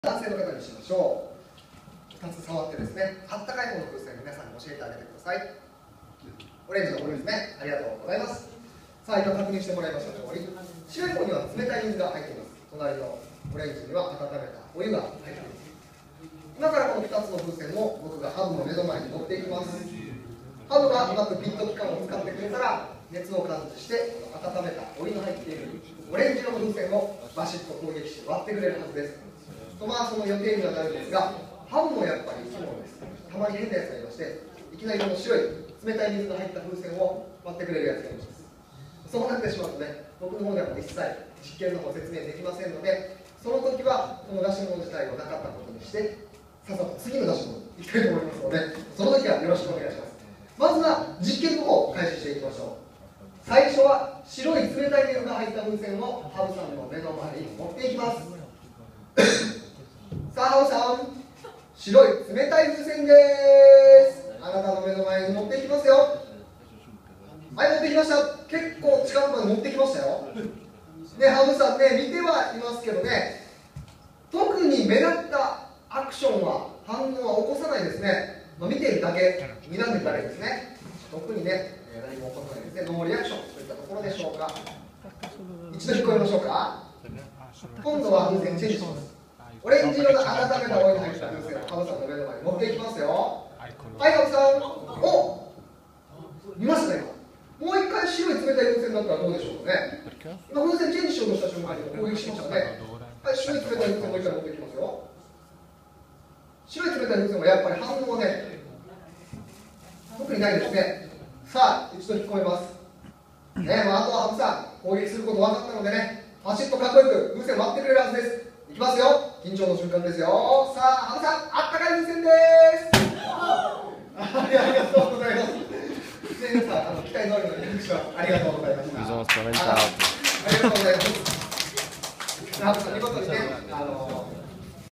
男性の方にしましょう。2つ触ってですね、あったかい方の風船皆さんに教えてあげてください。オレンジの方ですね。ありがとうございます。さあ、今確認してもらいました通り、白い方には冷たい水が入っています。隣のオレンジには温めたお湯が入っています。今からこの2つの風船を僕がハブの目の前に持っていきます。ハブがうまくピット器官を使ってくれたら、熱を感知して温めたお湯の入っているオレンジ色の風船をバシッと攻撃して割ってくれるはずです。その予定にはなるんですが、ハブもやっぱり生き物です。たまに変なやつがいまして、いきなりこの白い冷たい水が入った風船を割ってくれるやつがいます。そうなってしまうとね、僕の方ではもう一切実験の方説明できませんので、その時はこの出し物自体をなかったことにして、さっさと次の出し物に行きたいと思いますので、その時はよろしくお願いします。まずは実験の方を開始していきましょう。最初は白い冷たい水が入った風船をハブさんの目の前に持っていきます。さあ、ハブさん、白い冷たい風船です。あなたの目の前に持っていきますよ。はい、持ってきました。結構近くまで持ってきましたよ。ね、ハブさんね、見てはいますけどね、特に目立ったアクションは、反応は起こさないですね。見ているだけ、睨んでいるだけですね。特にね、何も起こさないですね。ノーリアクションといったところでしょうか。一度引っ込めましょうか。今度は風船チェンジします。オレンジ色の温めたお湯に入った風船をハブさんの目の前に持っていきますよ。はい、ハブさん。お、見ましたね、今。もう一回白い冷たい風船だったらどうでしょうかね。今、風船チェンジしようとした瞬間に攻撃しましたね。はい、白い冷たい風船をもう一回持っていきますよ。白い冷たい風船はやっぱり反応はね、特にないですね。さあ、一度引っ込めます。ね、あとはハブさん、攻撃すること分かったのでね、パシッとかっこよく風船割ってくれるはずです。いきますよ。緊張の瞬間ですよ。さあ、ハブさん、あったかい風船です。ありがとうございます。皆さん、期待通りのリアクションありがとうございました。ありがとうございます。ハブさん、見事にね、